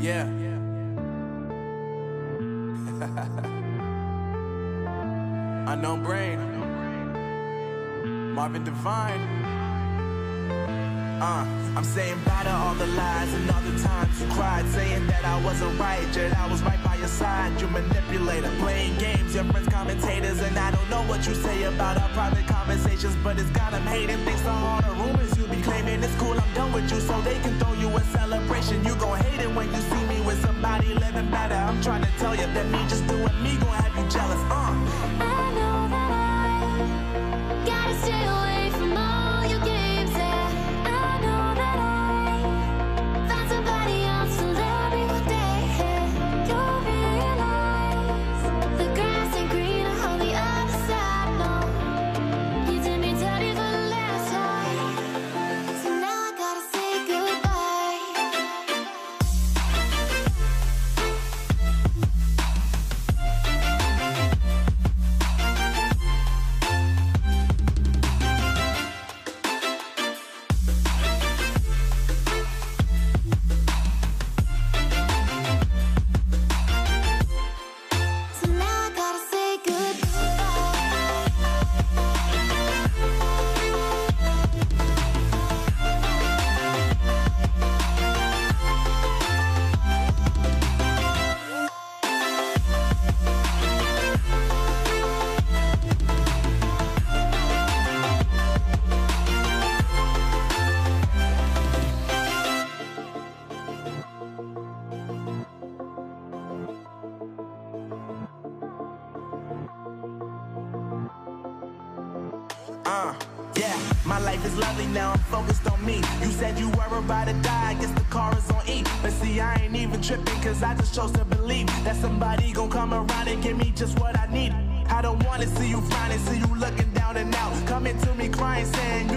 Yeah. Unknown Brain, Marvin Divine. I'm saying bye to all the lies and all the times you cried, saying that I wasn't right, yet I was right by your side. You manipulator, playing games, your friends commentators, and I don't know what you say about our private conversations, but it's got them hating. Thanks to all the rumors you be claiming. It's cool, I'm done with you, so they can throw you a celebration. You gon' hate it when you see me with somebody living better. I'm trying to tell you that me just doing me gon' have you jealous. I know that I gotta stay away from all your games, yeah. I know that I found somebody else to love me one day, yeah. You'll realize the grass ain't greener on the other side, no. You did me dirty for the last time, so now I gotta say goodbye. So now I gotta say Yeah, my life is lovely now, I'm focused on me. You said you were about to die, I guess the car is on E. But see, I ain't even tripping, cause I just chose to believe that somebody gon' come around and give me just what I need. I don't wanna see you frowning, see you looking down and out, coming to me crying, saying